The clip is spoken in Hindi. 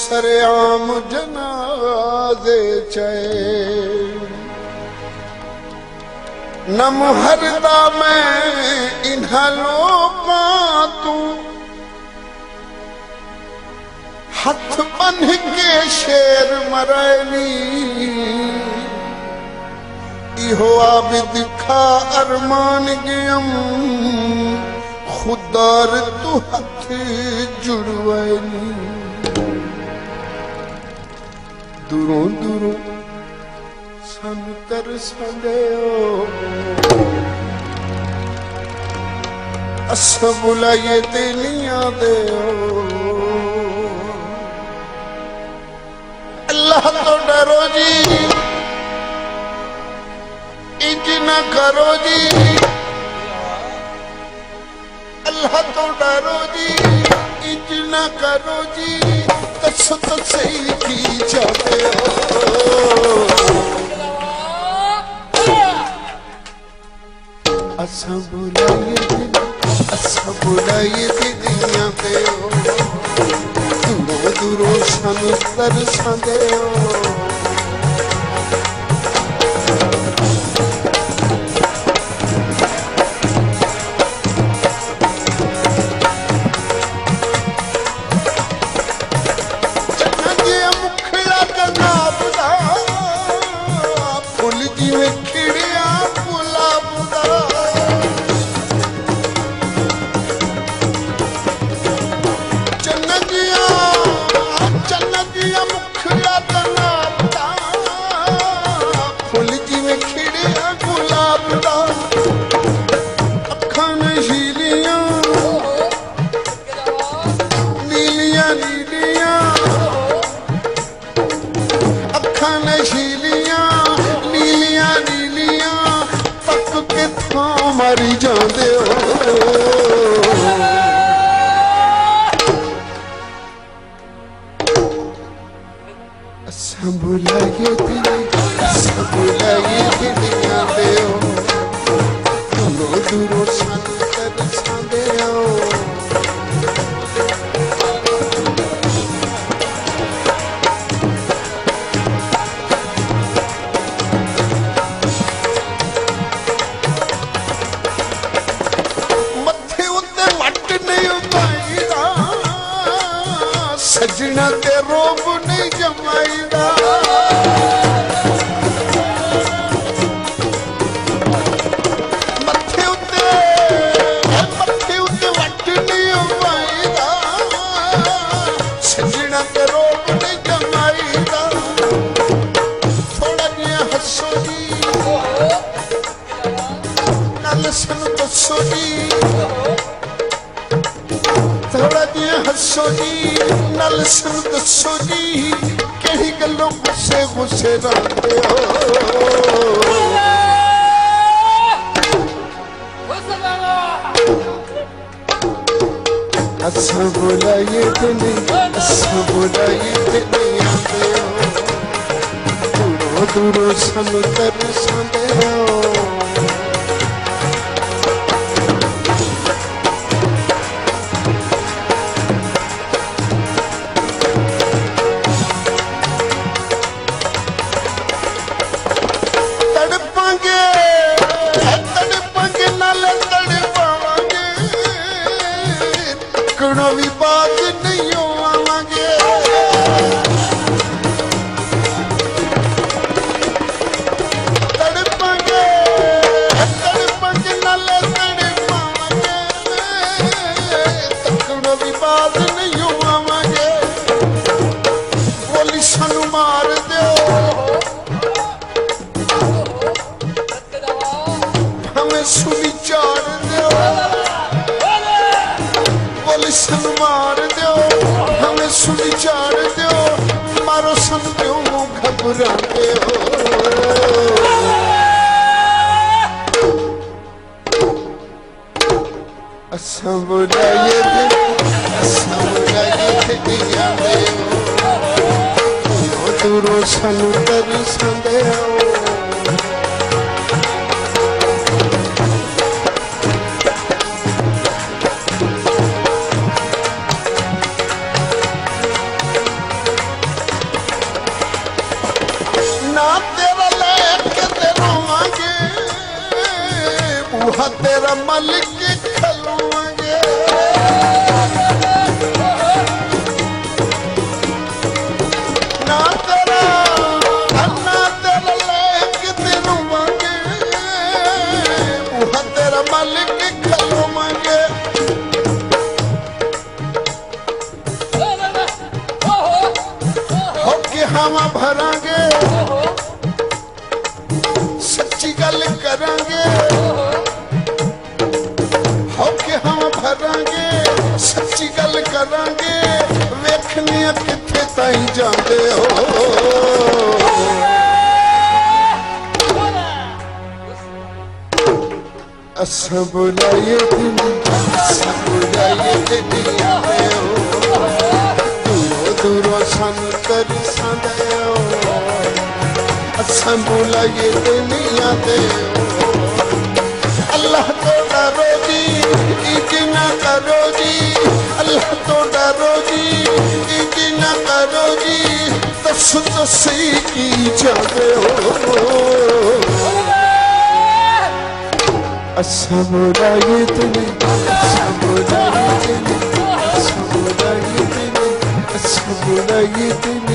सरेआम जनाजे चए नम हरदा मैं इन्हां लोकां तू हथ बन के शेर मरैनी इहो आबिद खा अरमान गयम खुदार तू हथ जुड़वैनी दूरों दूरों सन तरसंदे अस बुलाइए तेलियां दे अल्लाह तो डरो जी इंज न करो जी अल्लाह तो डरो जी इंज न करो जी तस तो सही की जाते हो असा बुलाइए दिलियां दे दूरों दूरों सन तरसंदे हो मरी जाते हो बुलाइए दिलियां दे दूरों दूरों सन तरसंदे हो सजना ते रोब नहीं जमाईदा मथे उत्ते वट नहीं पाईदा सजना ते रोब नहीं जमाईदा थोड़ा जिहा हसो जी नल सन दसो जी थोड़ा जिहा हसो जी नल सन दसो जी केड़ी गल्लों गुस्से गुस्से रहते हो असा बुलाइए दिलियां दे दूरों दूरों सन तरसंदे हो भी बात नहीं आवांगे तड़पांगे नाले तड़पावांगे तकड़ो भी बात नहीं आवांगे बोली सानू मार दो हमें सुनी चाड़ दो सन मार दो हमें सुनी चाड़ दो मारो सन क्यों घबराते हो असा बुलाइए दिलियां दे दूरों सन तरसंदे हो बूहा तेरा मालिक खलवांगे ना तेरा अन्ना तेरा लेके तेरू मांगे बूहा तेरा मालिक खलवांगे होके हम भरांगे सच्ची गल करांगे होके हम भरांगे सच्ची गल करांगे वेखने किथे ताई जांदे हो असां बुलाए दिन असां बुलाए दिन आवे हो दूरों दूरों सन कर संदे हो असां बुलाए दिन आवे हो अल्लाह तो डरो जी इतना करो जी अल्लाह तो डरो जी इतना करो जी दस तो सही की जावे हो असां बुलाए दिन असां बुलाए दिन असां बुलाए दिन असां बुलाए दिन